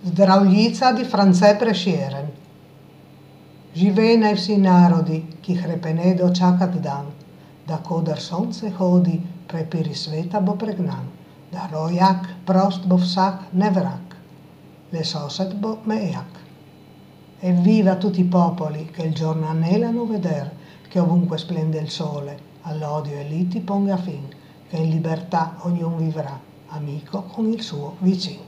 Zdraulica di Franze prescieren. Živena vsi narodi, ki hrepenedo čakat dan, da koder sonce hodi, prepiri sveta bo pregnan, da rojak prost bo vsak nevrak, le sosed bo mejak. Evviva tutti i popoli che il giorno anelano veder, che ovunque splende il sole, all'odio e liti ponga fin, che in libertà ognuno vivrà, amico con il suo vicino.